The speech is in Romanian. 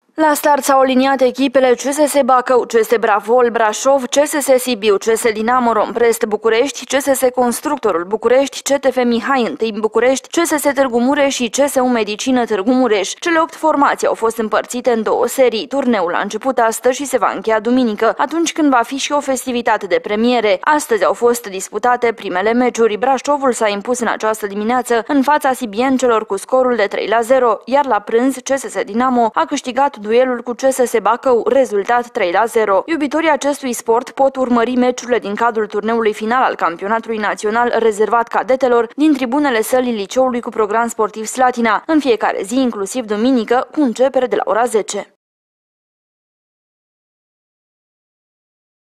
La start s-au aliniat echipele CSS Bacău, CS Bravol Brașov, CSS Sibiu, CS Dinamo Romprest București, CSS Constructorul București, CTF Mihai I București, CSS Târgu Mureș și CSU Medicină Târgu Mureș. Cele 8 formații au fost împărțite în 2 serii. Turneul a început astăzi și se va încheia duminică, atunci când va fi și o festivitate de premiere. Astăzi au fost disputate primele meciuri. Brașovul s-a impus în această dimineață în fața sibiencelor cu scorul de 3-0, iar la prânz CSS Dinamo a câștigat duelul cu CSS Bacău, rezultat 3-0. Iubitorii acestui sport pot urmări meciurile din cadrul turneului final al campionatului național rezervat cadetelor din tribunele sălii liceului cu program sportiv Slatina, în fiecare zi, inclusiv duminică, cu începere de la ora 10.